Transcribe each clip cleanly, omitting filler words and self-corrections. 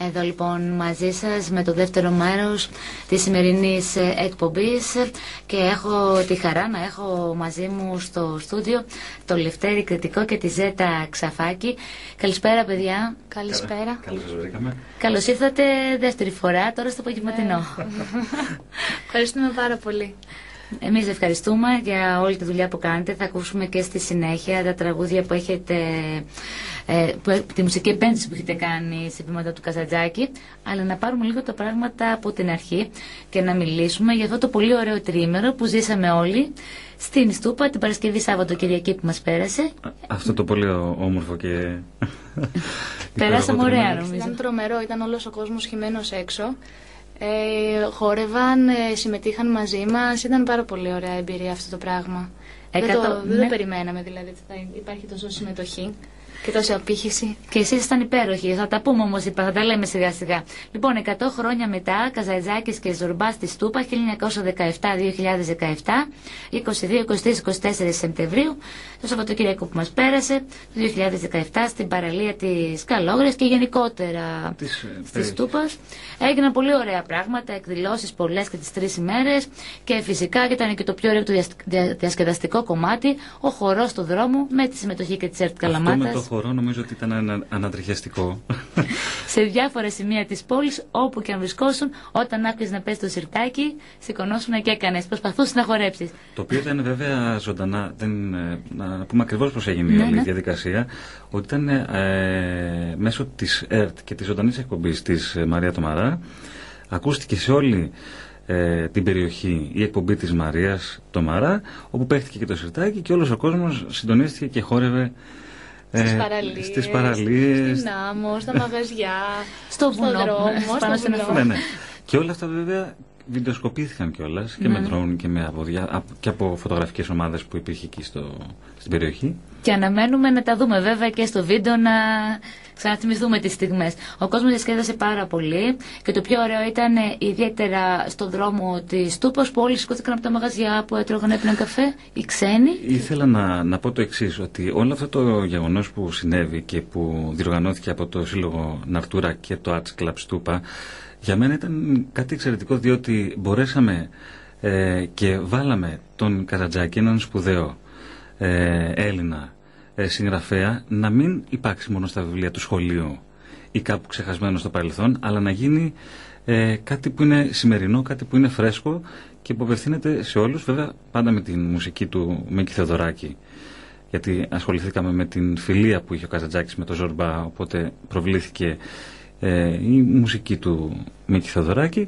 Εδώ λοιπόν μαζί σας με το δεύτερο μέρος της σημερινής εκπομπής και έχω τη χαρά να έχω μαζί μου στο στούντιο το Λευτέρη Κρητικό και τη Ζέτα Ξαφάκη. Καλησπέρα παιδιά. Καλησπέρα. Καλώς σας βρήκαμε. Καλώς ήρθατε δεύτερη φορά τώρα στο απογευματινό. Ευχαριστούμε πάρα πολύ. Εμείς ευχαριστούμε για όλη τη δουλειά που κάνετε. Θα ακούσουμε και στη συνέχεια τα τραγούδια που έχετε, τη μουσική επένδυση που έχετε κάνει σε βήματα του Καζαντζάκη. Αλλά να πάρουμε λίγο τα πράγματα από την αρχή και να μιλήσουμε για αυτό το πολύ ωραίο τριήμερο που ζήσαμε όλοι στην Στούπα την Παρασκευή Σάββατο Κυριακή που μας πέρασε. Αυτό το πολύ όμορφο και... Περάσαμε ωραία νομίζω. Ήταν τρομερό, ήταν όλος ο κόσμος χυμένος έξω. Χόρευαν, συμμετείχαν μαζί μας. Ήταν πάρα πολύ ωραία εμπειρία αυτό το πράγμα. Δεν το περιμέναμε δηλαδή ότι θα υπάρχει τόσο συμμετοχή και τόση απήχηση. Και εσείς ήσταν υπέροχοι. Θα τα πούμε όμως, θα τα λέμε σιγά σιγά. Λοιπόν, 100 χρόνια μετά, Καζαντζάκης και Ζορμπάς στη Στούπα, 1917-2017, 22-23-24 Σεπτεμβρίου, το Σαββατοκύριακο που μας πέρασε, το 2017, στην παραλία της Καλόγριας και γενικότερα της Στούπας. Έγιναν πολύ ωραία πράγματα, εκδηλώσεις πολλές και τις 3 ημέρες και φυσικά ήταν και το πιο ωραίο του διασκεδαστικό κομμάτι, ο χορός στο δρόμο με τη συμμετοχή και της ΕΡΤ Καλαμάτας. Χορό νομίζω ότι ήταν ανατριχιαστικό. Σε διάφορα σημεία της πόλης, όπου και αν βρισκόσουν, όταν άκουσες να παίζει το σιρτάκι, σηκωνόσουν και έκανες. Προσπαθούσες να χορέψεις. Το οποίο ήταν βέβαια ζωντανά. Να πούμε ακριβώς πώς έγινε η όλη διαδικασία. Ότι ήταν μέσω της ΕΡΤ και της ζωντανής εκπομπής της Μαρία Τομαρά. Ακούστηκε σε όλη την περιοχή η εκπομπή της Μαρίας Τομαρά, όπου παίχτηκε και το σιρτάκι και όλος ο κόσμος συντονίστηκε και χόρευε. Στις παραλίες, στην άμμο, στα μαγαζιά, στο βουνό, πάνω στο βουνό. Ναι. Και όλα αυτά βέβαια βιντεοσκοπήθηκαν κιόλας και με drone και από φωτογραφικές ομάδες που υπήρχε εκεί στην περιοχή. Και αναμένουμε να τα δούμε βέβαια και στο βίντεο, να ξαναθυμηθούμε τις στιγμές. Ο κόσμος διασκέδασε πάρα πολύ και το πιο ωραίο ήταν ιδιαίτερα στον δρόμο της Στούπας που όλοι σηκώθηκαν από τα μαγαζιά που έτρωγαν, έπιναν καφέ, οι ξένοι. Ήθελα να πω το εξής, ότι όλο αυτό το γεγονός που συνέβη και που διοργανώθηκε από το Σύλλογο Ναρτούρα και το Arts Club Στούπα, για μένα ήταν κάτι εξαιρετικό, διότι μπορέσαμε και βάλαμε τον Καζαντζάκη, έναν σπουδαίο Έλληνα συγγραφέα, να μην υπάρξει μόνο στα βιβλία του σχολείου ή κάπου ξεχασμένο στο παρελθόν, αλλά να γίνει κάτι που είναι σημερινό, κάτι που είναι φρέσκο και που απευθύνεται σε όλους, βέβαια πάντα με την μουσική του Μίκη Θεοδωράκη, γιατί ασχοληθήκαμε με την φιλία που είχε ο Καζαντζάκης με τον Ζορμπά, οπότε προβλήθηκε η μουσική του Μίκη Θεοδωράκη,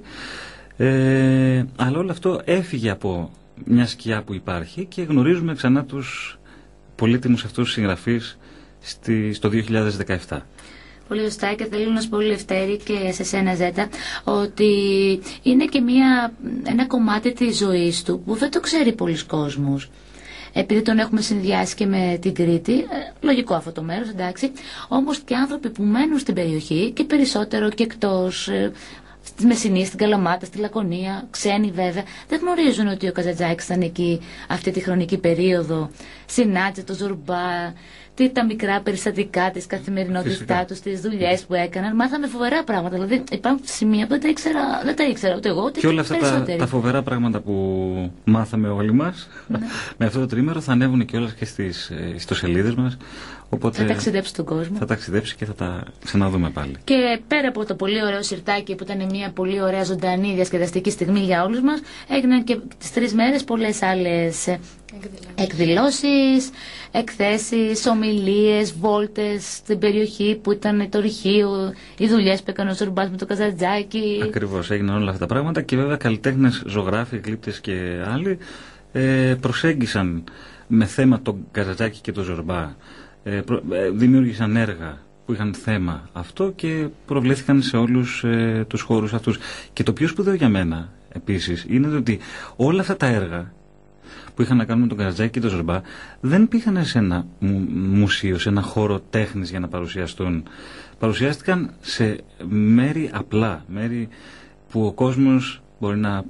αλλά όλο αυτό έφυγε από μια σκιά που υπάρχει και γνωρίζουμε ξανά τους πολύτιμους αυτούς συγγραφείς στο 2017. Πολύ σωστά, και θέλω να σου πω, Λευτέρη, και σε σένα Ζέτα, ότι είναι και ένα κομμάτι της ζωής του που δεν το ξέρει πολλοί κόσμος. Επειδή τον έχουμε συνδυάσει και με την Κρήτη, λογικό αυτό το μέρος, εντάξει, όμως και άνθρωποι που μένουν στην περιοχή και περισσότερο και εκτός, στη Μεσσηνή, στην Καλαμάτα, στη Λακωνία, ξένοι βέβαια, δεν γνωρίζουν ότι ο Καζαντζάκης ήταν εκεί αυτή τη χρονική περίοδο, συνάντησε το Ζορμπά, τα μικρά περιστατικά της καθημερινότητά τους, τις δουλειές που έκαναν. Μάθαμε φοβερά πράγματα. Δηλαδή υπάρχουν σημεία που δεν τα ήξερα ούτε εγώ, ούτε και όλα αυτά τα φοβερά πράγματα που μάθαμε όλοι μας με αυτό το τρίμερο θα ανέβουν και όλα και στις ιστοσελίδες μας. Οπότε θα ταξιδέψει τον κόσμο. Θα ταξιδέψει και θα τα ξαναδούμε πάλι. Και πέρα από το πολύ ωραίο σιρτάκι που ήταν μια πολύ ωραία ζωντανή διασκεδαστική στιγμή για όλους μας, έγιναν και τις 3 μέρες πολλές άλλες εκδηλώσεις, εκθέσεις, ομιλίες, βόλτες στην περιοχή που ήταν το ρηχείο, οι δουλειές που έκανε ο Ζορμπάς με το Καζαντζάκη. Ακριβώς, έγιναν όλα αυτά τα πράγματα και βέβαια καλλιτέχνες, ζωγράφοι, γλύπτες και άλλοι προσέγγισαν με θέμα τον Καζαντζάκη και τον Ζορμπά. Δημιούργησαν έργα που είχαν θέμα αυτό και προβλήθηκαν σε όλους τους χώρους αυτούς. Και το πιο σπουδαίο για μένα επίσης είναι ότι όλα αυτά τα έργα που είχαν να κάνουν με τον Καζαντζάκη και τον Ζορμπά δεν πήγαν σε ένα μουσείο, σε ένα χώρο τέχνης για να παρουσιαστούν. Παρουσιάστηκαν σε μέρη απλά, μέρη που ο κόσμος μπορεί να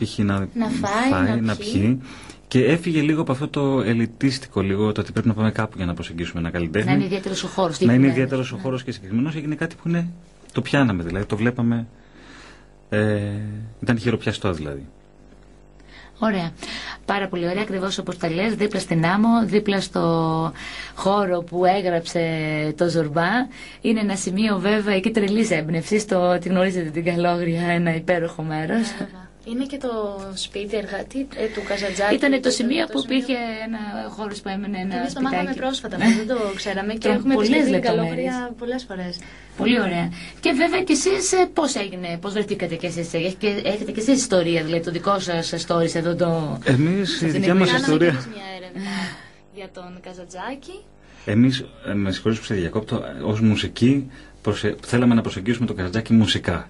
φάει, να πιει. Και έφυγε λίγο από αυτό το ελιτίστικο, λίγο το ότι πρέπει να πάμε κάπου για να προσεγγίσουμε ένα καλλιτέχνη. Να είναι ιδιαίτερος ο χώρος. Να είναι ιδιαίτερος ο χώρος και συγκεκριμένος. Έγινε κάτι που είναι το πιάναμε, δηλαδή το βλέπαμε, ήταν χειροπιαστό δηλαδή. Ωραία. Πάρα πολύ ωραία, ακριβώς όπως τα λες, δίπλα στην άμμο, δίπλα στο χώρο που έγραψε το Ζορμπά. Είναι ένα σημείο βέβαια εκεί τρελής έμπνευσης, τη γνωρίζετε την Καλόγρια, ένα υπέροχο μέρος. Είναι και το σπίτι εργάτη του Καζαντζάκη. Ήταν το σημείο που υπήρχε ένα χώρος που έμενε ένα σπιτάκι. Εμείς το μάθαμε πρόσφατα, δεν το ξέραμε και έχουμε επισκεφτεί την Καλόγρια πολλές φορές. Πολύ ωραία. Και βέβαια και εσείς πώς έγινε, πώς βρεθήκατε και εσείς, έχετε και εσείς ιστορία, δηλαδή το δικό σας stories εδώ το... Εμείς η δικιά μας ιστορία... Κάναμε μια έρευνα για τον Καζαντζάκη. Εμείς, με συγχωρείς που σε διακόπτω, ως μουσική θέλαμε να προσεγγίσουμε τον Καζαντζάκη μουσικά.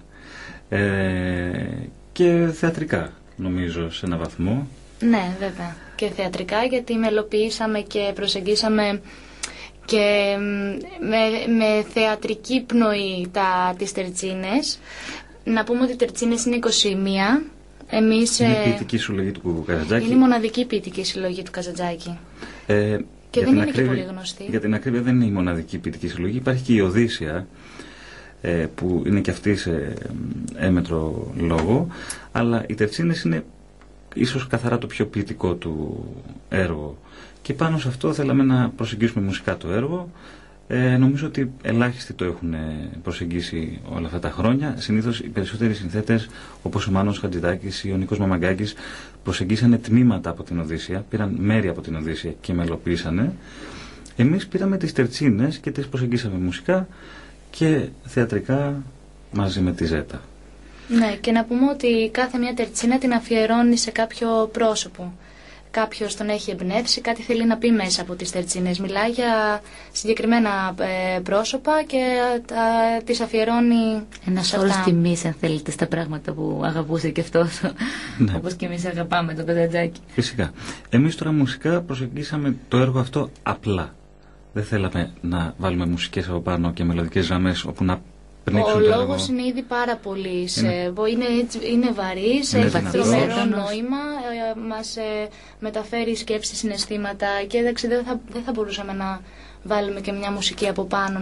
Και θεατρικά, νομίζω, σε έναν βαθμό. Ναι, βέβαια. Και θεατρικά, γιατί μελοποιήσαμε και προσεγγίσαμε και με θεατρική πνοή τις τερτσίνες. Να πούμε ότι οι τερτσίνες είναι 21. Εμείς, είναι η ποιητική συλλογή του Καζαντζάκη. Είναι η μοναδική ποιητική συλλογή του Καζαντζάκη. Και δεν είναι και πολύ γνωστή. Για την ακρίβεια δεν είναι η μοναδική ποιητική συλλογή. Υπάρχει και η Οδύσσια, που είναι και αυτή σε έμετρο λόγο, αλλά οι τερτσίνες είναι ίσως καθαρά το πιο ποιητικό του έργο. Και πάνω σε αυτό θέλαμε να προσεγγίσουμε μουσικά το έργο. Νομίζω ότι ελάχιστοι το έχουν προσεγγίσει όλα αυτά τα χρόνια. Συνήθως οι περισσότεροι συνθέτες, όπως ο Μάνος Χατζηδάκης ή ο Νίκος Μαμαγκάκης, προσεγγίσανε τμήματα από την Οδύσσια, πήραν μέρη από την Οδύσσια και μελοποίησανε. Εμείς πήραμε τις τερτσίνες και τις προσεγγίσαμε μουσικά και θεατρικά μαζί με τη Ζέτα. Ναι, και να πούμε ότι κάθε μια τερτσίνα την αφιερώνει σε κάποιο πρόσωπο. Κάποιος τον έχει εμπνεύσει, κάτι θέλει να πει μέσα από τις τερτσίνες. Μιλάει για συγκεκριμένα πρόσωπα και τις αφιερώνει. Ένας όρος τιμής, αν θέλετε, στα πράγματα που αγαπούσε και αυτός. Ναι. Όπως και εμείς αγαπάμε τον Καζαντζάκη. Φυσικά. Εμείς τώρα μουσικά προσεγγίσαμε το έργο αυτό απλά. Δεν θέλαμε να βάλουμε μουσικές από πάνω και μελωδικές γραμμές όπου να πνίξουν το έργο. Ο λόγος είναι ήδη πάρα πολύ. Είναι βαρύς, έχει τρομερό νόημα, μας μεταφέρει σκέψεις, συναισθήματα και δεν θα μπορούσαμε να βάλουμε και μια μουσική από πάνω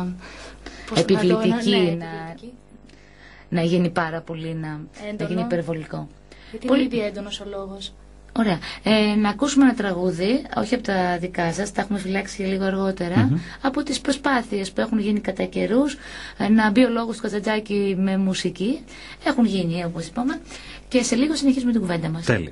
επιβλητική, να γίνει πάρα πολύ, να γίνει υπερβολικό. Γιατί είναι ήδη έντονος ο λόγος. Ωραία. Να ακούσουμε ένα τραγούδι, όχι από τα δικά σας, τα έχουμε φυλάξει και λίγο αργότερα, από τις προσπάθειες που έχουν γίνει κατά καιρούς, να μπει ο λόγος του Καζαντζάκη με μουσική. Έχουν γίνει, όπως είπαμε, και σε λίγο συνεχίζουμε την κουβέντα μας. Τέλεια.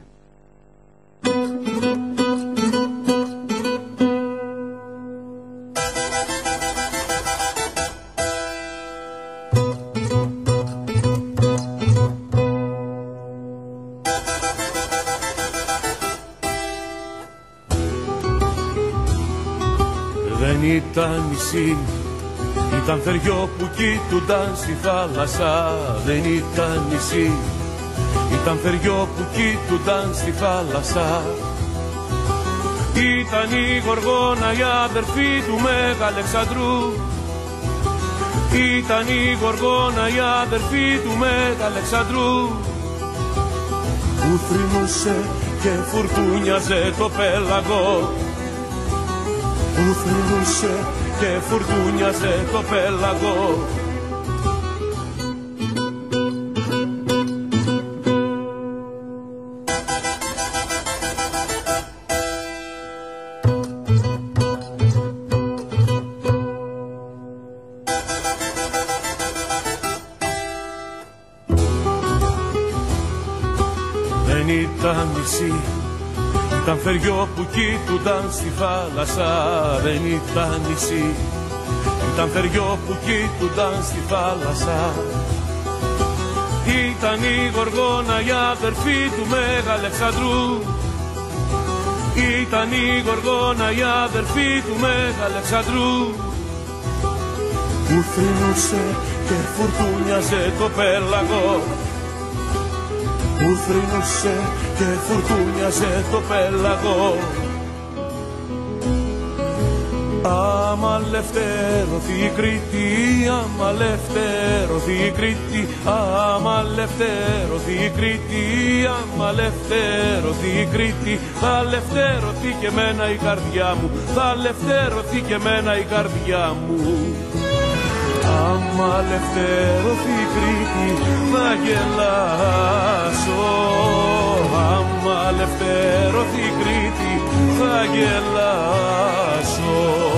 Ήταν νησί, ήταν θεριό που κοίτουνταν στη θάλασσα. Δεν ήταν νησί, ήταν θεριό που κοίτουνταν στη θάλασσα. Ήταν η Γοργόνα, η αδερφή του Μεγαλεξανδρού. Ήταν η Γοργόνα, η αδερφή του Μεγαλεξανδρού. Που θρηνούσε και φουρτούνιαζε το πέλαγο. Που θρηνούσε και φουρτούνιαζε το πέλαγο. Δεν ήταν νησί, ήταν θεριό που κοίτουνταν στη θάλασσα. Δεν ήταν νησί, ήταν θεριό που κοίτουνταν στη θάλασσα. Ήταν η Γοργόνα, η αδερφή του Μεγαλεξανδρού. Ήταν η Γοργόνα, η αδερφή του Μεγαλεξανδρού. Που θρηνούσε και φουρτούνιαζε το πέλαγο. Που θρηνούσε και φουρτούνιαζε το πέλαγο. Άμα λευτέρωθη η Κρήτη, άμα λευτέρωθη η Κρήτη, άμα λευτέρωθη η Κρήτη, άμα λευτέρωθη η Κρήτη, θα λευτέρωθη και μένα η καρδιά μου, θα λευτέρωθη και μένα η καρδιά μου. Άμα ελευθερωθεί η Κρήτη θα γελάσω. Άμα ελευθερωθεί η Κρήτη θα γελάσω.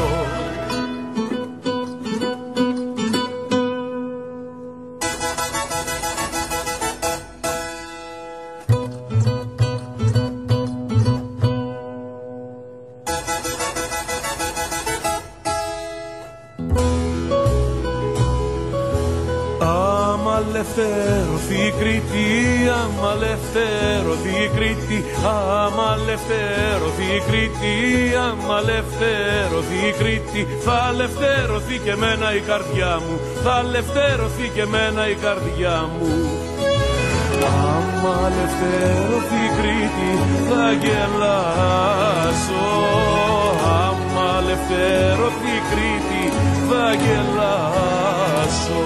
Ελευθερωθεί η Κρήτη, άμα ελευθερωθεί η Κρήτη, άμα ελευθερωθεί η Κρήτη, άμα ελευθερωθεί η Κρήτη, θα ελευθερωθεί και εμένα η καρδιά μου, θα ελευθερωθεί και εμένα η καρδιά μου. Άμα ελευθερωθεί η Κρήτη θα γελάσω. Άμα ελευθερωθεί η Κρήτη θα γελάσω.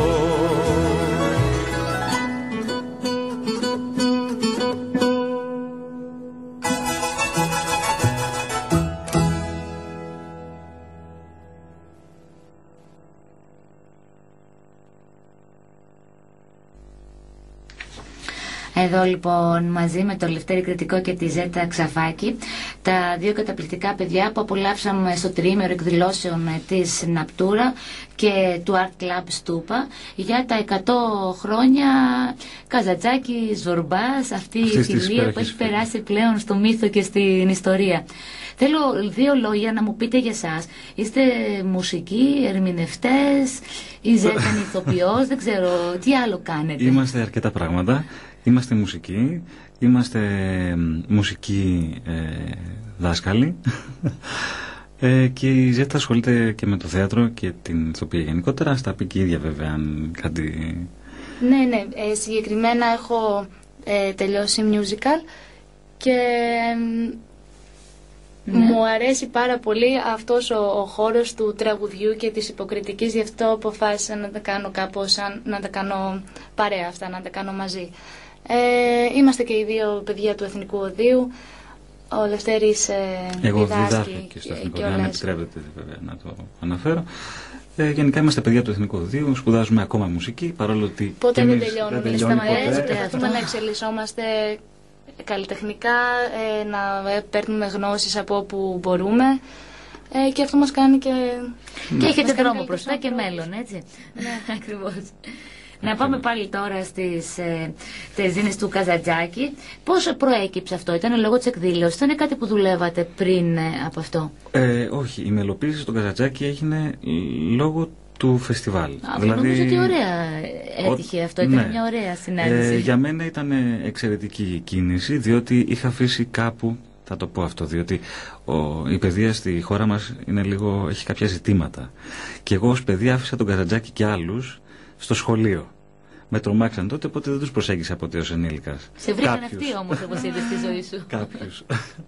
Εδώ λοιπόν μαζί με το Λευτέρη Κρητικό και τη Ζέτα Ξαφάκη, τα δύο καταπληκτικά παιδιά που απολαύσαμε στο τριήμερο εκδηλώσεων της Ναπτούρα και του Art Club Στούπα για τα 100 χρόνια Καζαντζάκη Ζορμπάς, αυτή η φιλία που έχει περάσει πλέον στο μύθο και στην ιστορία. Θέλω δύο λόγια να μου πείτε για εσάς. Είστε μουσικοί, ερμηνευτές, η Ζέτα είναι ηθοποιός, δεν ξέρω τι άλλο κάνετε. Είμαστε αρκετά πράγματα. Είμαστε μουσικοί, είμαστε μουσικοί δάσκαλοι και η Ζέτα ασχολείται και με το θέατρο και την ηθοποιία γενικότερα. Ας τα πει και η ίδια βέβαια αν κάτι... Ναι, συγκεκριμένα έχω τελειώσει musical και μου αρέσει πάρα πολύ αυτός ο χώρος του τραγουδιού και της υποκριτικής, γι' αυτό αποφάσισα να τα κάνω κάπως, να τα κάνω παρέα αυτά, να τα κάνω μαζί. Είμαστε και οι δύο παιδιά του Εθνικού Οδείου. Ο Λευτέρης διδάσκει και στο Εθνικό Οδείο, αν επιτρέπετε βέβαια να το αναφέρω. Γενικά είμαστε παιδιά του Εθνικού Οδείου, σπουδάζουμε ακόμα μουσική, παρόλο ότι ποτέ δεν τελειώνουμε. Προσπαθούμε να εξελισσόμαστε καλλιτεχνικά, να παίρνουμε γνώσεις από όπου μπορούμε και αυτό μας κάνει και... Και έχετε δρόμο μπροστά και μέλλον, έτσι. Ναι, ακριβώς. Να πάμε πάλι τώρα στις τερζίνες του Καζαντζάκη. Πώς προέκυψε αυτό, ήταν λόγω της εκδήλωσης, ήταν κάτι που δουλεύατε πριν από αυτό? Όχι, η μελοποίηση στον Καζαντζάκη έγινε λόγω του φεστιβάλ. Νομίζω ότι ωραία έτυχε αυτό, ήταν μια ωραία συνάντηση. Για μένα ήταν εξαιρετική κίνηση, διότι είχα αφήσει κάπου, θα το πω αυτό, διότι η παιδεία στη χώρα μας είναι λίγο, έχει κάποια ζητήματα. Και εγώ ως παιδί άφησα τον Καζαντζάκη και άλλους στο σχολείο. Με τρομάξαν τότε, οπότε δεν τους προσέγγισα ποτέ ως ενήλικας. Σε βρήκαν αυτοί όμως, όπως είδες στη ζωή σου. Κάποιους.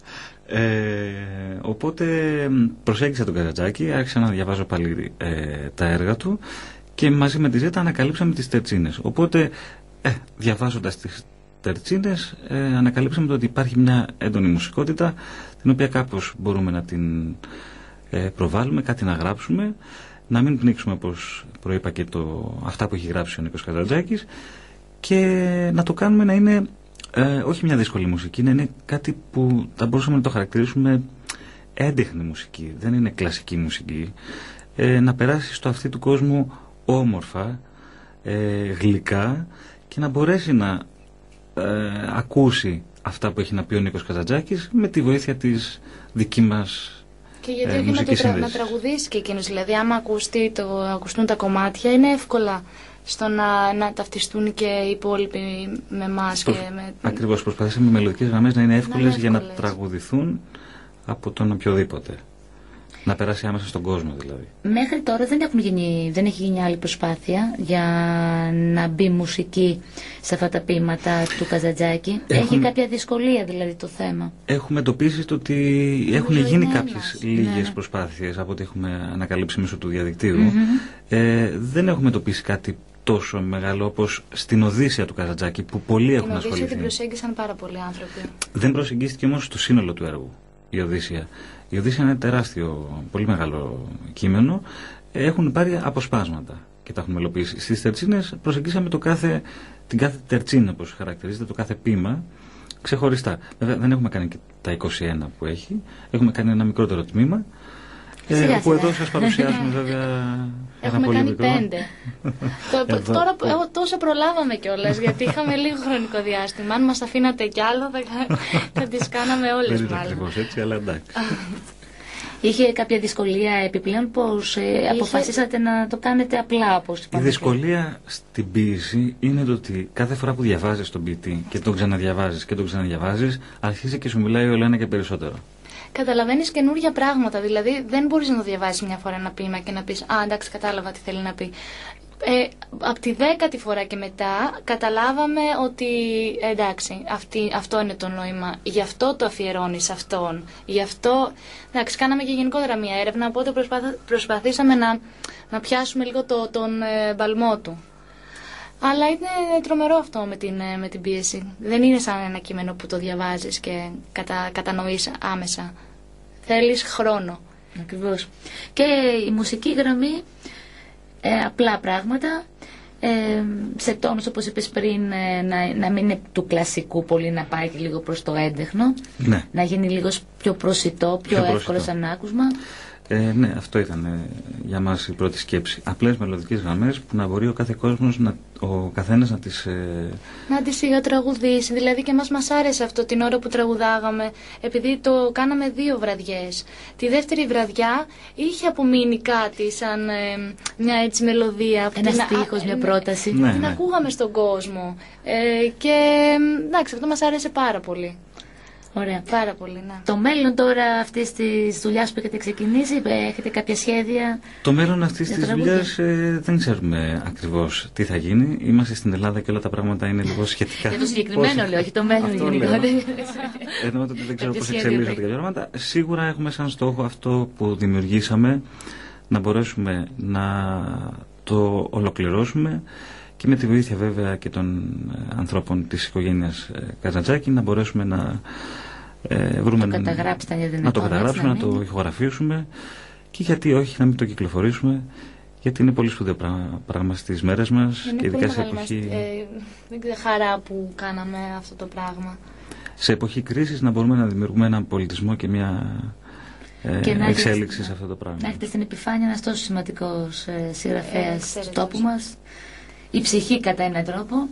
Οπότε προσέγγισα τον Καζαντζάκη, άρχισα να διαβάζω πάλι τα έργα του και μαζί με τη Ζέτα ανακαλύψαμε τις τερτσίνες. Οπότε διαβάζοντας τις τερτσίνες ανακαλύψαμε το ότι υπάρχει μια έντονη μουσικότητα την οποία κάπως μπορούμε να την προβάλλουμε, κάτι να γράψουμε, να μην πνίξουμε, όπως προείπα, και αυτά που έχει γράψει ο Νίκος Καζαντζάκης, και να το κάνουμε να είναι όχι μια δύσκολη μουσική, να είναι κάτι που θα μπορούσαμε να το χαρακτηρίσουμε έντεχνη μουσική, δεν είναι κλασική μουσική, να περάσει στο αυτί του κόσμου όμορφα, γλυκά, και να μπορέσει να ακούσει αυτά που έχει να πει ο Νίκος Καζαντζάκης με τη βοήθεια της δική μας. Και γιατί όχι να τραγουδήσει και εκείνος, δηλαδή άμα ακουστούν τα κομμάτια είναι εύκολα στο να ταυτιστούν και οι υπόλοιποι με εμάς. Ακριβώς, προσπαθήσαμε με μελωδικές γραμμές να είναι εύκολες για να τραγουδηθούν από τον οποιοδήποτε. Να περάσει άμεσα στον κόσμο δηλαδή. Μέχρι τώρα δεν έχει γίνει άλλη προσπάθεια για να μπει μουσική σε αυτά τα ποίηματα του Καζαντζάκη. Έχει κάποια δυσκολία δηλαδή το θέμα? Έχουμε εντοπίσει το ότι έχουν γίνει κάποιες λίγες προσπάθειες από ό,τι έχουμε ανακαλύψει μέσω του διαδικτύου. Δεν έχουμε εντοπίσει κάτι τόσο μεγάλο όπως στην Οδύσσεια του Καζαντζάκη, που πολλοί έχουν ασχοληθεί. Την Οδύσσεια την προσέγγισαν πάρα πολλοί άνθρωποι. Δεν προσεγγίστηκε όμως το σύνολο του έργου η Οδύσσεια. Η Οδύσσεια είναι τεράστιο, πολύ μεγάλο κείμενο. Έχουν πάρει αποσπάσματα. και τα έχουμε μελοποιήσει. Στις τερτσίνες προσεγγίσαμε την κάθε τερτσίνα, όπως χαρακτηρίζεται, το κάθε ποίημα ξεχωριστά. Βέβαια δεν έχουμε κάνει και τα 21 που έχει, έχουμε κάνει ένα μικρότερο τμήμα. Που εδώ σας παρουσιάζουμε βέβαια έχουμε πολύ κάνει μικρό. 5. Τώρα τόσο προλάβαμε κιόλας, γιατί είχαμε λίγο χρονικό διάστημα. Αν μας αφήνατε κι άλλο θα τις κάναμε όλες Δεν είναι μάλλον. ακριβώς έτσι, αλλά εντάξει. Είχε κάποια δυσκολία επιπλέον πως αποφασίσατε να το κάνετε απλά, όπως Η είπαμε? δυσκολία στην ποίηση είναι το ότι κάθε φορά που διαβάζεις τον ποιητή και τον ξαναδιαβάζεις και τον ξαναδιαβάζεις, αρχίζει και σου μιλάει όλο ένα και περισσότερο. Καταλαβαίνεις καινούργια πράγματα, δηλαδή δεν μπορείς να το διαβάσεις μια φορά ένα ποίημα και να πεις «Α, εντάξει, κατάλαβα τι θέλει να πει». Από τη 10η φορά και μετά καταλάβαμε ότι εντάξει, αυτό είναι το νόημα, γι' αυτό το αφιερώνεις αυτόν, γι' αυτό, εντάξει, κάναμε και γενικότερα μια έρευνα, οπότε προσπαθήσαμε να πιάσουμε λίγο τον μπαλμό του. Αλλά είναι τρομερό αυτό με την πίεση. Δεν είναι σαν ένα κείμενο που το διαβάζεις και κατανοείς άμεσα. Θέλεις χρόνο. Ακριβώς. Και η μουσική γραμμή, απλά πράγματα, σε τόνους όπως είπες πριν, να μην είναι του κλασικού πολύ, να πάει και λίγο προς το έντεχνο, Ναι. να γίνει λίγο πιο προσιτό, πιο εύκολο σαν άκουσμα. Ναι, αυτό ήταν για μας η πρώτη σκέψη. Απλές μελωδικές γραμμές που να μπορεί ο κάθε κόσμος, ο καθένας να τις... Να τις τραγουδήσει. Δηλαδή και μας άρεσε αυτό την ώρα που τραγουδάγαμε, επειδή το κάναμε 2 βραδιές. Τη δεύτερη βραδιά είχε απομείνει κάτι σαν μια έτσι μελωδία. Ένα στίχος, μια πρόταση. Ναι, την ναι. ακούγαμε στον κόσμο. Και εντάξει, αυτό μας άρεσε πάρα πολύ. Ωραία. Πάρα πολύ, ναι. Το μέλλον τώρα αυτής της δουλειάς που έχετε ξεκινήσει, έχετε κάποια σχέδια? Το μέλλον αυτής της τραγούδια. δουλειάς δεν ξέρουμε ακριβώς τι θα γίνει. Είμαστε στην Ελλάδα και όλα τα πράγματα είναι λίγο σχετικά. Για το συγκεκριμένο λέω, όχι το μέλλον Αυτό γενικότερα. Εννοώ ότι δεν ξέρω Κάποιο πώς σχέδιο εξελίσσονται έχει. κάποια πράγματα. Σίγουρα έχουμε σαν στόχο αυτό που δημιουργήσαμε, να μπορέσουμε να το ολοκληρώσουμε και με τη βοήθεια βέβαια και των ανθρώπων της οικογένειας Καζαντζάκη να μπορέσουμε να βρούμε Το καταγράψετε, αν είναι να το δυνατόν, καταγράψουμε, να έτσι, το μείνει. ηχογραφήσουμε και γιατί όχι να μην το κυκλοφορήσουμε, γιατί είναι πολύ σπουδαίο πράγμα στις μέρες μας Είναι και ειδικά πολύ σε μεγάλη εποχή, δεν ξέρω, χαρά που κάναμε αυτό το πράγμα. σε εποχή κρίσης να μπορούμε να δημιουργούμε έναν πολιτισμό και μια Και να εξέλιξη έχετε- σε αυτό το πράγμα. Να έχετε στην επιφάνεια ένας τόσο σημαντικός συγγραφέας του εξαιρετικός. τόπου μας, η ψυχή κατά έναν τρόπο,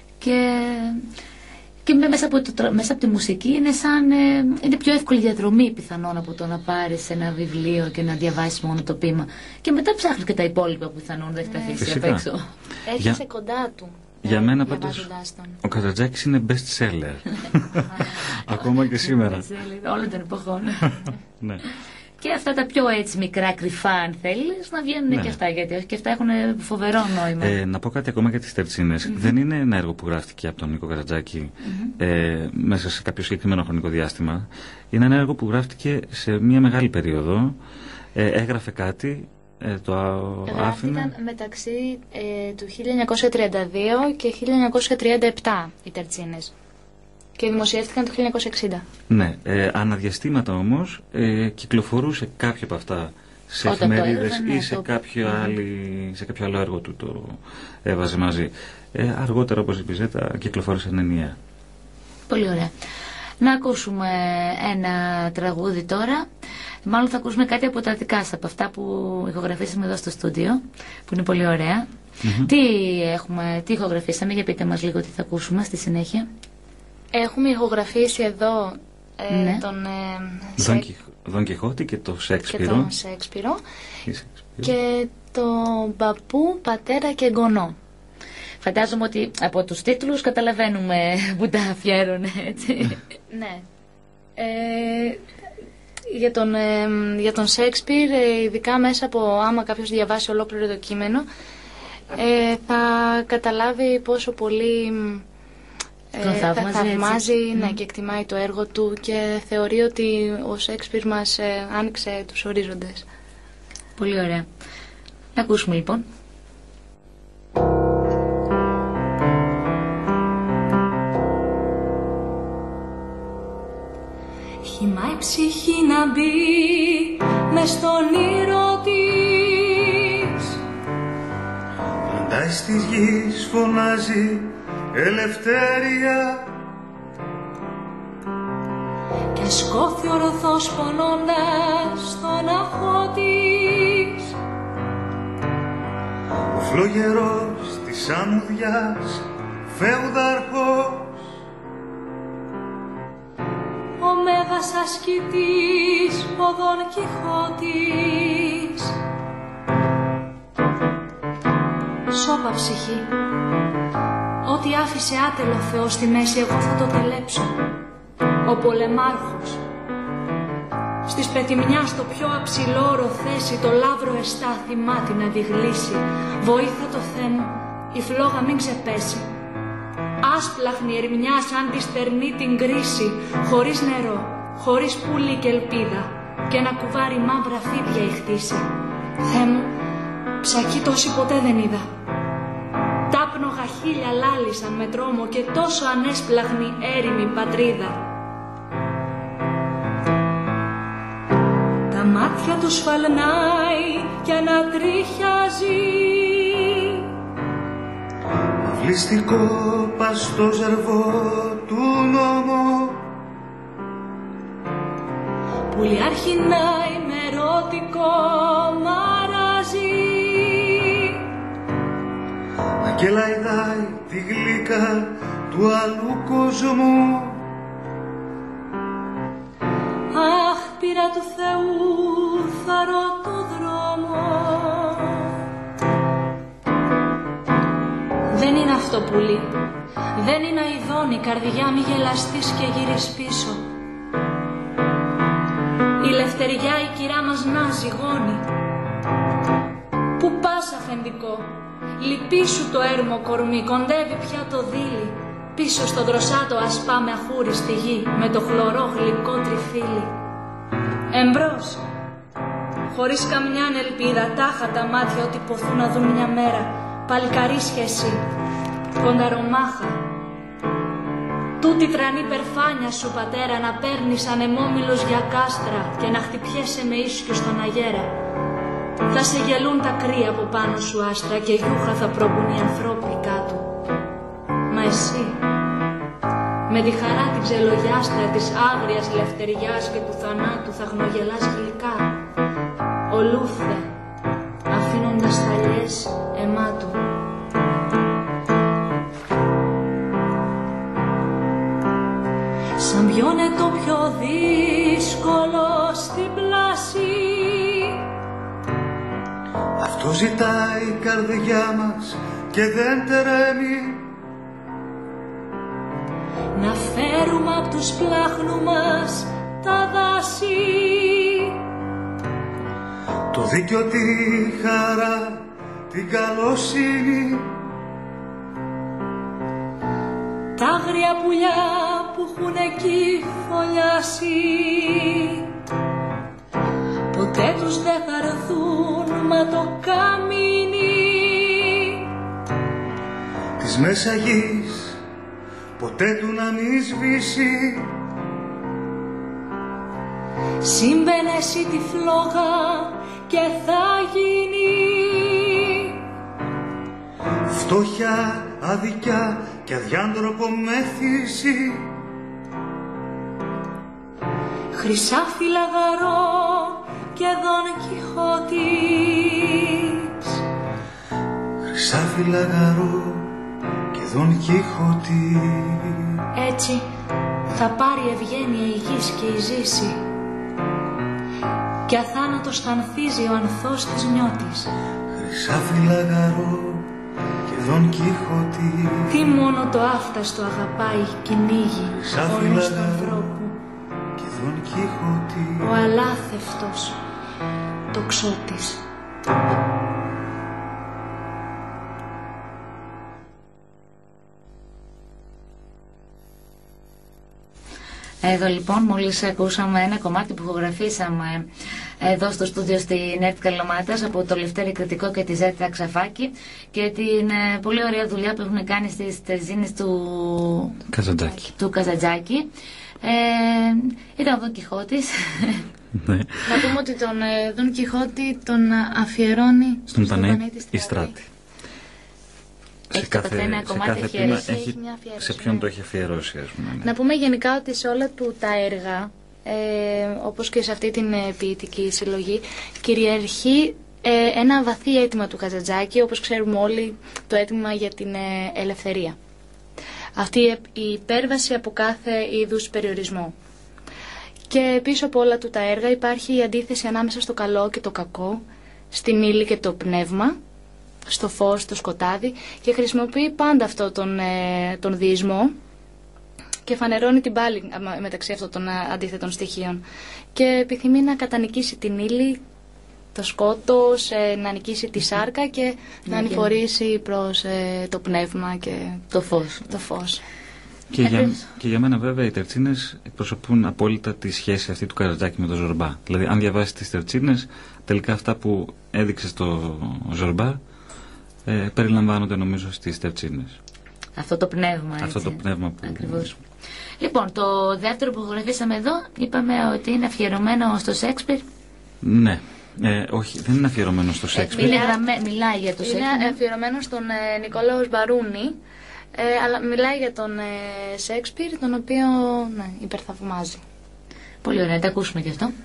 και μέσα από τη μουσική είναι πιο εύκολη διαδρομή πιθανόν από το να πάρεις ένα βιβλίο και να διαβάσεις μόνο το ποίημα. Και μετά ψάχνεις και τα υπόλοιπα που πιθανόν δεν έχει τα αφήσει απ' Φυσικά. έξω. Έρχεσαι κοντά του. Για μένα πάντως διαβάζοντάς τον. ο Καζαντζάκης είναι best seller. Ακόμα και σήμερα. Όλων των εποχών. Ναι. Και αυτά τα πιο έτσι μικρά κρυφά, αν θέλεις, να βγαίνουν Ναι. και αυτά. Γιατί όχι, και αυτά έχουν φοβερό νόημα. Να πω κάτι ακόμα για τις τερτσίνες. Δεν είναι ένα έργο που γράφτηκε από τον Νίκο Καζαντζάκη μέσα σε κάποιο συγκεκριμένο χρονικό διάστημα. Είναι ένα έργο που γράφτηκε σε μια μεγάλη περίοδο. Έγραφε κάτι, το άφηνε. Γράφτηκαν μεταξύ του 1932 και 1937 οι τερτσίνες. Και δημοσιεύτηκαν το 1960. Ναι, αναδιαστήματα όμως κυκλοφορούσε κάποιο από αυτά σε Όταν το εφημερίδες έγραφε, ναι, ή σε κάποιο άλλο έργο του το έβαζε μαζί. Αργότερα, όπως είπε η Ζέτα, κυκλοφόρησαν ενιαία. Πολύ ωραία. Να ακούσουμε ένα τραγούδι τώρα. Μάλλον θα ακούσουμε κάτι από τα δικά σας, από αυτά που ηχογραφήσαμε εδώ στο στούντιο, που είναι πολύ ωραία. Τι ηχογραφήσαμε, για πείτε μας λίγο τι θα ακούσουμε στη συνέχεια. Έχουμε ηχογραφήσει εδώ Ναι. τον Δον Κιχώτη και το και Σέξπιρο. τον Σέξπιρο και τον παππού, πατέρα και εγγονό. Φαντάζομαι ότι από τους τίτλους καταλαβαίνουμε που τα αφιέρωνε, έτσι. Ναι. Για τον Σέξπιρ, ειδικά μέσα από άμα κάποιος διαβάσει ολόκληρο το κείμενο, θα καταλάβει πόσο πολύ Τον θαυμάζει, ναι, και εκτιμάει το έργο του και θεωρεί ότι ο Σέξπιρ μας άνοιξε τους ορίζοντες. Πολύ ωραία. Να ακούσουμε λοιπόν. Χυμάει η ψυχή να μπει μες στον ήρω της, εις της γης φωνάζει ελευθερία και σκόθει ορθός πονώντας τον αχώ της. Ο φλογερός της αμμουδιάς φεουδαρχός, ο μέγας ασκητής ο Δον Κιχώτης. Σώπα ψυχή, ό,τι άφησε άτελο Θεός στη μέση εγώ θα το τελέψω. Ο πολεμάρχος στις πετιμιάς το πιο αψηλό όρο θέση, το λαύρο εστάθη μάτι να τη γλύσει. Βοήθα το Θεέ μου η φλόγα μην ξεπέσει, άσπλαχνη ερμιά σαν τη στερνή την κρίση, χωρίς νερό, χωρίς πουλί και ελπίδα, και ένα κουβάρι μαύρα φίδια η χτίση. Θεέ μου, ψακί τόση ποτέ δεν είδα. Τάπνογα χίλια λάλησαν με τρόμο και τόσο ανέσπλαχνη έρημη πατρίδα. Τα μάτια του σφαλνάει και ανατρίχιαζει, αυλιστικό πας στο ζερβό του νόμου, πουλιάρχινάει με ερωτικό μαράζι, και λαϊδάει τη γλύκα του αλλού κόσμου. Αχ, πήρα του Θεού θαρώ το δρόμο. Δεν είναι αυτό πουλί, δεν είναι αηδόνη, καρδιά μη γελαστείς και γύρεις πίσω. Η λευτεριά η κυρά μας να ζυγώνει. Πού πας αφεντικό, λυπήσου το έρμο κορμί, κοντεύει πια το δίλη. Πίσω στον δροσάτο ας πάμε αχούριστη γη, με το χλωρό γλυκό τριφύλι. Εμπρός, χωρίς καμιά ελπίδα, τάχα τα μάτια ότι ποθούν να δουν μια μέρα. Παλικαρίσια εσύ, κονταρομάχα, τούτη τρανή περφάνια σου πατέρα, να παίρνεις ανεμόμυλος για κάστρα και να χτυπιέσαι με ίσκιο στον αγέρα. Θα σε γελούν τα κρύα από πάνω σου άστρα και γιούχα θα προβούν οι ανθρώποι κάτω. Μα εσύ, με τη χαρά την ξελογιάστρα της άγριας λευτεριάς και του θανάτου θα γνωγελάς γλυκά, ολούθε, αφήνοντας ταλιές αιμάτου. Σαν βιώνε το πιο δύσκολο στην πλάση, αυτό ζητάει η καρδιά μας και δεν τερέμει. Να φέρουμε απ' τους πλάχνου μας τα δάση, το δίκιο, τη χαρά, την καλοσύνη, τα άγρια πουλιά που έχουν εκεί φωλιάσει. Ποτέ τους δεν θα έρθουν μα το καμίνι της μέσα γης, ποτέ του να μη σβήσει. Σύμπαινε εσύ τη φλόγα και θα γίνει φτώχεια, αδικιά και αδιάντροπο μέθηση. χρυσάφι λαγαρό και Δον Κιχώτης. Χρυσάφι λαγαρό και Δον Κιχώτη. Έτσι θα πάρει ευγένεια η γης και η ζήση και αθάνατος θα ανθίζει ο ανθός της νιώτης. Χρυσάφι λαγαρό και Δον Κιχώτη. Τι μόνο το άφταστο αγαπάει, κυνήγει ο νους του ανθρώπου. Και Δον Κιχώτη. Ο αλάθευτος τοξότης. Εδώ λοιπόν μόλις ακούσαμε ένα κομμάτι που ηχογραφήσαμε εδώ στο στούντιο στην ΕΡΤ Καλαμάτας από το Λευτέρη Κρητικό και τη Ζέτα Ξαφάκη και την πολύ ωραία δουλειά που έχουν κάνει στις τερζίνες του Καζαντζάκη. Ήταν ο Δον Κιχώτης. Να πούμε ότι τον Δον Κιχώτη τον αφιερώνει στον Παναή Ιστράτη. Έχει καθένα κομμάτι αφιέρωση. Έχει μια αφιέρωση. Σε ποιον το έχει αφιερώσει, ας πούμε. Ναι. Να πούμε γενικά ότι σε όλα του τα έργα, όπως και σε αυτή την ποιητική συλλογή, κυριαρχεί ένα βαθύ αίτημα του Καζαντζάκη, όπως ξέρουμε όλοι, το αίτημα για την ελευθερία. Αυτή η υπέρβαση από κάθε είδους περιορισμό. Και πίσω από όλα του τα έργα υπάρχει η αντίθεση ανάμεσα στο καλό και το κακό, στην ύλη και το πνεύμα, στο φως, στο σκοτάδι, και χρησιμοποιεί πάντα αυτό τον διεισμό και φανερώνει την πάλη μεταξύ αυτών των αντίθετων στοιχείων. Και επιθυμεί να κατανικήσει την ύλη, το σκότος, να νικήσει τη σάρκα και να ανηφορήσει προς το πνεύμα και το φως. Και για μένα βέβαια οι τερτσίνες εκπροσωπούν απόλυτα τη σχέση αυτή του Καζαντζάκη με τον Ζορμπά. Δηλαδή αν διαβάσεις τις τερτσίνες, τελικά αυτά που έδειξε στο Ζορμπά περιλαμβάνονται νομίζω στις τερτσίνες. Αυτό το πνεύμα, έτσι. Αυτό το πνεύμα που... Ακριβώς. Λοιπόν, το δεύτερο που γραφήσαμε εδώ, είπαμε ότι είναι αφιερωμένο στο Σέξπιρ. Ναι. Όχι, δεν είναι αφιερωμένο στο Σέξπιρ. Μιλάει για το Σέξπιρ. Είναι αφιερωμένο στον Νικόλαο Σμπαρούνι, αλλά μιλάει για τον Σέξπιρ, τον οποίο υπερθαυμάζει. Πολύ ωραία, τα ακούσουμε και αυτό.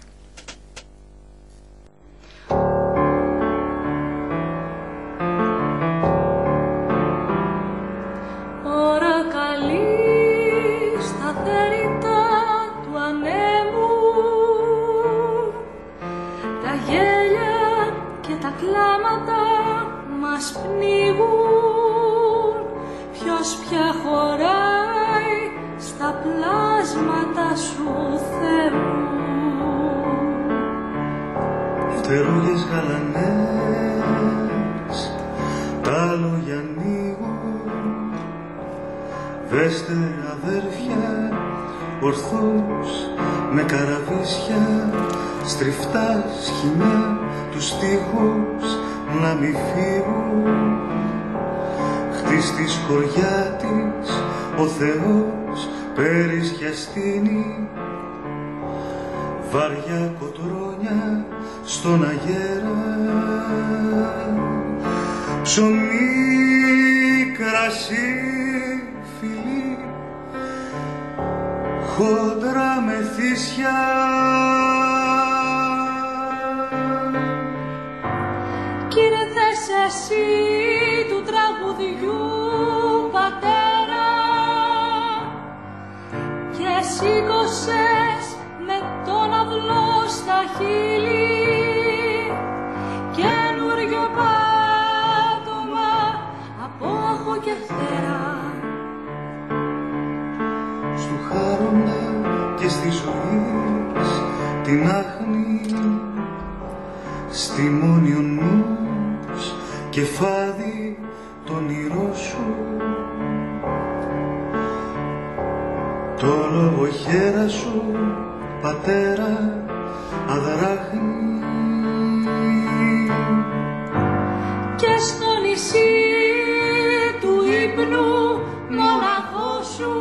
Ώρα καλή σταθερητά του ανέμου, τα γέλια και τα κλάματα μας πνίγουν. Ποιος πια χωράει στα πλάσματα σου, Θεού? Φτερούγες γαλανές, τα λόγια ανοίγουν. Βέστε αδέρφια, ορθούς με καραβίσια, στριφτά σχοινιά τους στίχους να μη φύγουν. Χτίστη χωριά της ο Θεός περισχιαστήνει, βαριά κοτρώνια στον αγέρα. Ψωμί, κρασί, φιλί, χόντρα μεθύσια. Κύριε θες εσύ του τραγουδιού πατέρα, και σήκωσες με τον αυλό στα χείλη καινούριο πάτωμα από άχο και φτερά. Στου χάρονα και στη ζωή την άχνη, στη μόνη ο νους και φάδι το όνειρό σου. Το λόγο χέρα σου, πατέρα, αδράχνει. Και στο νησί του ύπνου μοναχό σου,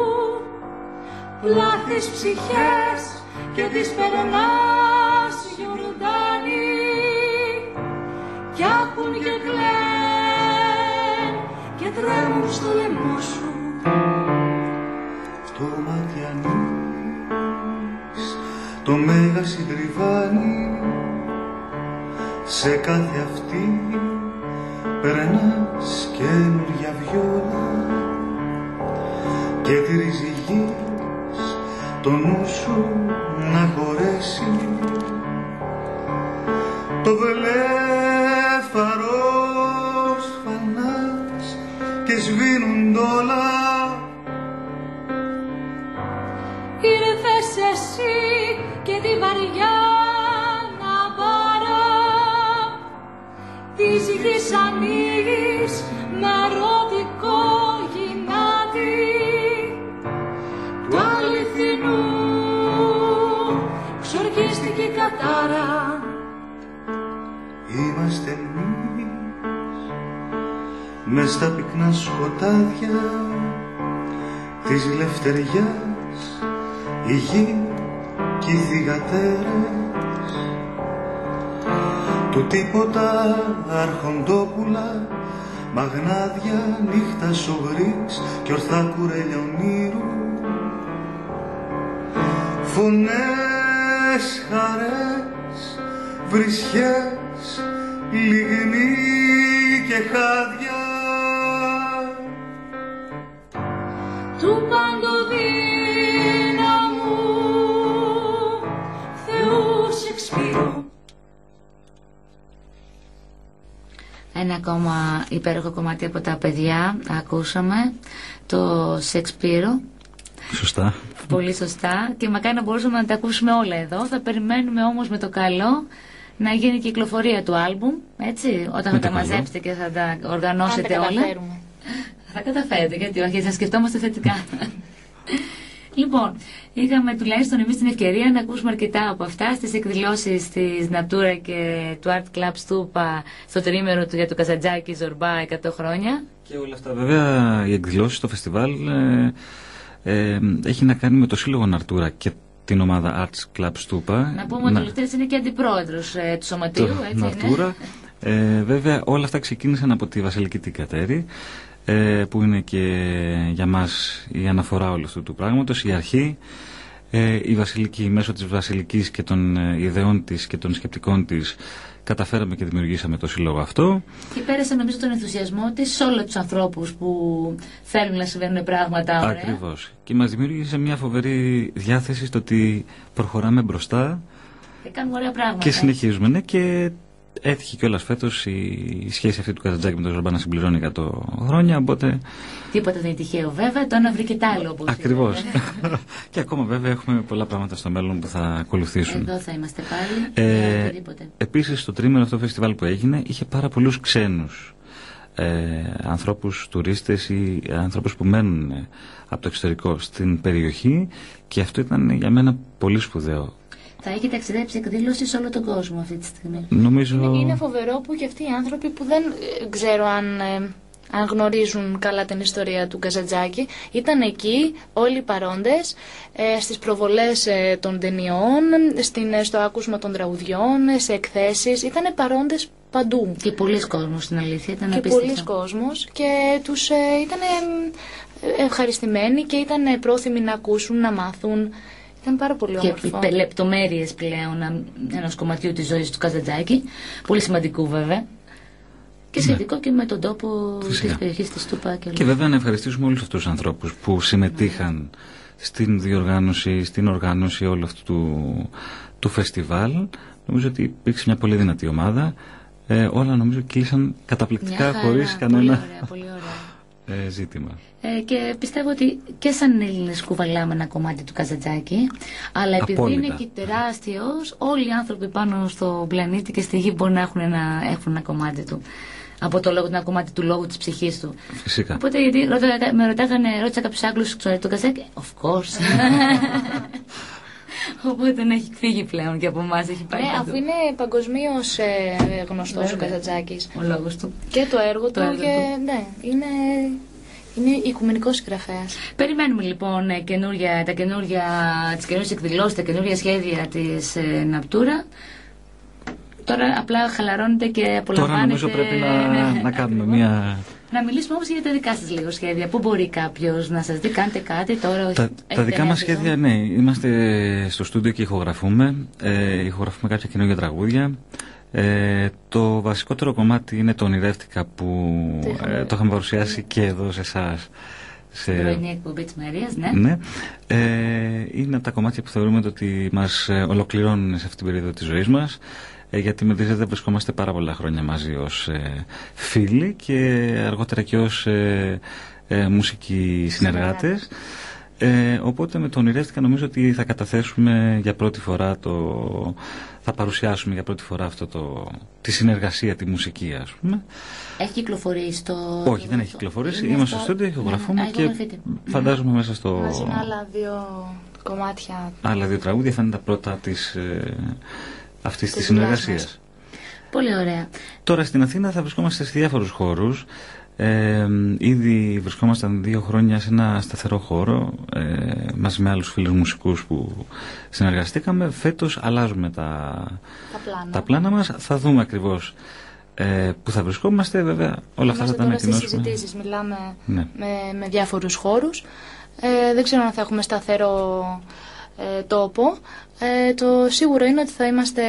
πλάθεις ψυχές και τις περνάς Γιορδάνη, κι άκουν και κλαιν και τρέμουν στο λαιμό σου. Το μάτι ανοίγεις, το μέγα συντριβάνει, σε κάθε αυτή περνάς καινούρια βιόλα και τη ριζιγείς το νου σου να χωρέσει. Το βλέφαρος φανάς και σβήνουν όλα. Ήρθες εσύ και τη βαριά να πάρω, της γης ανοίγεις με ερωτικό γυνάτι του αληθινού, ξορκίστηκε η κατάρα. Είμαστε εμείς μες στα πυκνά σκοτάδια της λευτεριάς, η γη κι οι θυγατέρες του τίποτα αρχοντόπουλα μαγνάδια νύχτα σογρής κι ορθά κουρέλια ονείρου, φωνές, χαρές, βρισιές, λιγνή και χάδια του παντοδύναμου Θεού Σεξπίρου. Ένα ακόμα υπέροχο κομμάτι από τα παιδιά ακούσαμε, το Σεξπίρο. Σωστά. Πολύ σωστά, και μακάρι να μπορούσαμε να τα ακούσουμε όλα εδώ. Θα περιμένουμε όμως με το καλό να γίνει η κυκλοφορία του άλμπουμ, έτσι, όταν θα τα μαζέψετε και θα τα οργανώσετε όλα. Θα καταφέρετε, γιατί όχι, θα σκεφτόμαστε θετικά. Λοιπόν, είχαμε τουλάχιστον εμείς την ευκαιρία να ακούσουμε αρκετά από αυτά στις εκδηλώσεις της Natura και του Art Club Stupa στο τρίμερο του για το Καζαντζάκι Ζορμπά 100 χρόνια. Και όλα αυτά βέβαια, οι εκδηλώσεις, το φεστιβάλ έχει να κάνει με το Σύλλογο Natura και την ομάδα Arts Club Stupa. Να πούμε ότι ο Λευτέρης είναι και αντιπρόεδρος του σωματείου, έτσι Natura. Βέβαια όλα αυτά ξεκίνησαν από τη Βασιλική την Κατέρη, που είναι και για μας η αναφορά όλου αυτού του πράγματος, η αρχή. Η Βασιλική, μέσω της Βασιλικής και των ιδεών της και των σκεπτικών της, καταφέραμε και δημιουργήσαμε το σύλλογο αυτό. Και πέρασε νομίζω τον ενθουσιασμό της σε όλους τους ανθρώπους που θέλουν να συμβαίνουν πράγματα ωραία. Ακριβώς. Και μας δημιούργησε μια φοβερή διάθεση στο ότι προχωράμε μπροστά και κάνουμε ωραία πράγματα. Και συνεχίζουμε, ναι, και έτυχε κιόλας φέτος η σχέση αυτή του Καζαντζάκη με τον Ζορμπά να συμπληρώνει 100 χρόνια, οπότε... Τίποτα δεν είναι τυχαίο βέβαια, το ένα βρήκε τ' άλλο, όπως ακριβώς. Και ακόμα βέβαια έχουμε πολλά πράγματα στο μέλλον που θα ακολουθήσουν. Εδώ θα είμαστε πάλι, οτιδήποτε. Επίσης το τρίμηνο αυτό φεστιβάλ που έγινε είχε πάρα πολλούς ξένους ανθρώπους, τουρίστες ή ανθρώπους που μένουν από το εξωτερικό στην περιοχή, και αυτό ήταν για μένα πολύ σπουδαίο. Θα έχει ταξιδέψει εκδήλωση σε όλο τον κόσμο αυτή τη στιγμή. Νομίζω... Είναι φοβερό που και αυτοί οι άνθρωποι που δεν ξέρω αν γνωρίζουν καλά την ιστορία του Καζαντζάκη, ήταν εκεί όλοι οι παρόντες, στις προβολές των ταινιών, στο άκουσμα των τραγουδιών, σε εκθέσεις, ήταν παρόντες παντού. Και πολλοί κόσμος στην αλήθεια, ήταν και απίστευτο. πολλοί κόσμος, και τους ήταν ευχαριστημένοι και ήταν πρόθυμοι να ακούσουν, να μάθουν. Ήταν πάρα πολύ όμορφο. Και λεπτομέρειες πλέον ενός κομματιού της ζωής του Καζαντζάκη, πολύ σημαντικού βέβαια. Και σχετικό, ναι, και με τον τόπο της περιοχής της Στούπα. Και βέβαια να ευχαριστήσουμε όλους αυτούς τους ανθρώπους που συμμετείχαν στην διοργάνωση, στην οργάνωση όλου αυτού του φεστιβάλ. Νομίζω ότι υπήρξε μια πολύ δυνατή ομάδα. Όλα νομίζω κλείσαν καταπληκτικά, χωρίς κανένα πολύ ωραία. Ζήτημα. Και πιστεύω ότι και σαν Έλληνες κουβαλάμε ένα κομμάτι του Καζαντζάκη, αλλά επειδή απόλυτα είναι και τεράστιος, όλοι οι άνθρωποι πάνω στο πλανήτη και στη γη μπορεί να έχουν ένα κομμάτι του. Από το λόγο, ένα κομμάτι του λόγου της ψυχής του. Φυσικά. Οπότε γιατί ρώτησα κάποιους Άγγλους, ξέρετε το Καζαντζάκη? Of course. Οπότε δεν έχει φύγει πλέον και από εμάς, έχει πάει. Ναι, αφού είναι παγκοσμίως γνωστός ο Καζαντζάκης. Ο λόγος του. Και το έργο του. Ναι, είναι οικουμενικός συγγραφέας. Περιμένουμε λοιπόν τις καινούργιες εκδηλώσεις, τα καινούργια σχέδια της Natura. Τώρα απλά χαλαρώνεται και απολαμβάνεται. Τώρα νομίζω πρέπει να κάνουμε μια... Να μιλήσουμε όμως για τα δικά σας λίγο σχέδια. Πού μπορεί κάποιος να σας δει, κάνετε κάτι τώρα? Τα δικά μας σχέδια, ναι. Είμαστε στο στούντιο και ηχογραφούμε. Ηχογραφούμε κάποια καινούργια τραγούδια. Το βασικότερο κομμάτι είναι το Ονειρεύτηκα, που το είχαμε παρουσιάσει και εδώ σε εσάς. Στην πρωινή εκπομπή της Μαρίας, ναι. Ναι. Είναι από τα κομμάτια που θεωρούμε ότι μας ολοκληρώνουν σε αυτήν την περίοδο της ζωής μας. Γιατί με δίζετε βρισκόμαστε πάρα πολλά χρόνια μαζί ως φίλοι και αργότερα και ως μουσικοί συνεργάτες. Οπότε με το Ονειρεύτηκα νομίζω ότι θα καταθέσουμε για πρώτη φορά θα παρουσιάσουμε για πρώτη φορά τη συνεργασία, τη μουσική, ας πούμε. Έχει κυκλοφορήσει Όχι, δεν έχει κυκλοφορήσει. Είμαστε στο στούντιο, ηχογραφούμε και φαντάζομαι μέσα στο... Βάζουν άλλα δύο κομμάτια. Άλλα δύο τραγούδια θα είναι τα πρώτα αυτής της συνεργασίας. Πολύ ωραία. Τώρα στην Αθήνα θα βρισκόμαστε σε διάφορους χώρους. Ήδη βρισκόμασταν 2 χρόνια σε ένα σταθερό χώρο μαζί με άλλους φίλους μουσικούς που συνεργαστήκαμε. Φέτος αλλάζουμε τα πλάνα μας. Θα δούμε ακριβώς που θα βρισκόμαστε, βέβαια όλα αυτά θα τα ανακοινώσουμε. Στις συζητήσεις μιλάμε ναι. με διάφορους χώρους. Δεν ξέρω αν θα έχουμε σταθερό τόπο. Το σίγουρο είναι ότι θα είμαστε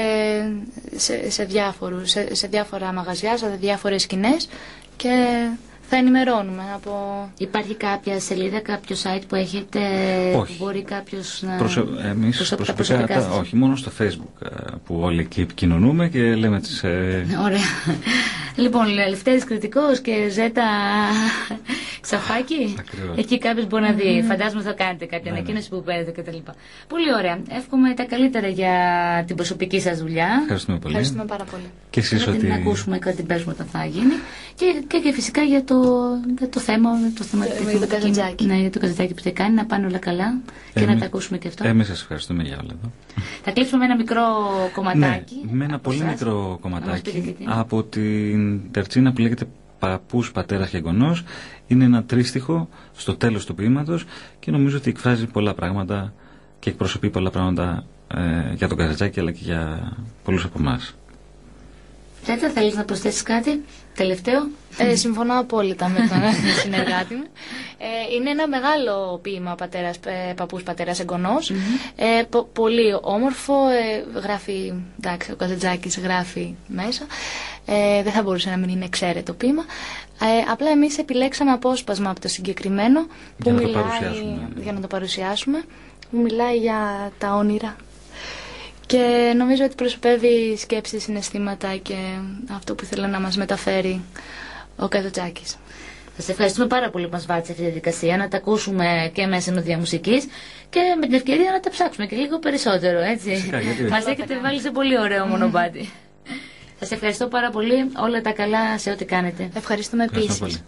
σε διάφορα μαγαζιά, σε διάφορες σκηνές και θα ενημερώνουμε από... Υπάρχει κάποια σελίδα, κάποιο site που έχετε? Όχι. Που μπορεί κάποιος να... Εμείς προσωπικά όχι, μόνο στο Facebook που όλοι εκεί επικοινωνούμε και λέμε τις... Ωραία. Λοιπόν, Λευτέρης Κρητικός και Ζέτα Ξαφάκη. Ακριβώς. Εκεί κάποιος μπορεί να δει. Φαντάζομαι θα κάνετε κάποια ανακοίνωση που παίρνετε κτλ. Πολύ ωραία. Εύχομαι τα καλύτερα για την προσωπική σας δουλειά. Ευχαριστούμε πολύ. Ευχαριστούμε πάρα πολύ. Και εσείς ότι... την ακούσουμε και την παίζουμε όταν θα γίνει. Και φυσικά για το θέμα, για το Καζαντζάκη. Ναι, για το Καζαντζάκη που θα κάνει, να πάνε όλα καλά και να τα ακούσουμε και αυτό. Εμείς σας ευχαριστούμε για όλα εδώ. Θα κλείσουμε με ένα μικρό κομματάκι. Ναι, με ένα πολύ μικρό κομματάκι από την τερτσίνα που λέγεται Παππούς, Πατέρας και Εγγονός. Είναι ένα τρίστιχο στο τέλος του ποίηματος και νομίζω ότι εκφράζει πολλά πράγματα και εκπροσωπεί πολλά πράγματα για τον Καζαντζάκη αλλά και για πολλούς από εμάς. Τέτα, θέλεις να προσθέσεις κάτι τελευταίο? Συμφωνώ απόλυτα με τον συνεργάτη μου. Είναι ένα μεγάλο ποίημα Παππούς, Πατέρας, Εγγονός. Πολύ όμορφο. Γράφει, εντάξει, ο Καζαντζάκης γράφει μέσα. Δεν θα μπορούσε να μην είναι εξαίρετο ποίημα. Απλά εμείς επιλέξαμε απόσπασμα από το συγκεκριμένο που για να το παρουσιάσουμε, που μιλάει για τα όνειρα. Και νομίζω ότι προσωπεύει σκέψεις, συναισθήματα και αυτό που ήθελε να μας μεταφέρει ο Καζαντζάκης. Σας ευχαριστούμε πάρα πολύ που μας βάλετε σε αυτή τη διαδικασία, να τα ακούσουμε και με συνοδεία μουσικής και με την ευκαιρία να τα ψάξουμε και λίγο περισσότερο, έτσι. Μας έχετε βάλει σε πολύ ωραίο μονοπάτι. Σας ευχαριστώ πάρα πολύ, όλα τα καλά σε ό,τι κάνετε. Ευχαριστούμε επίσης.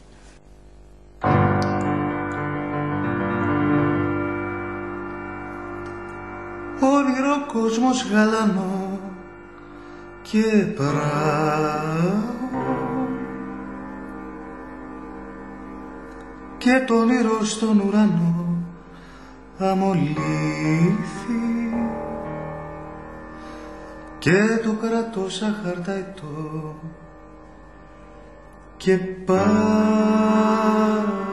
Όνειρο κόσμος γαλανό και πράω και το όνειρο στον ουρανό αμολύθη και το κρατώ σαν χαρταετό και πάει.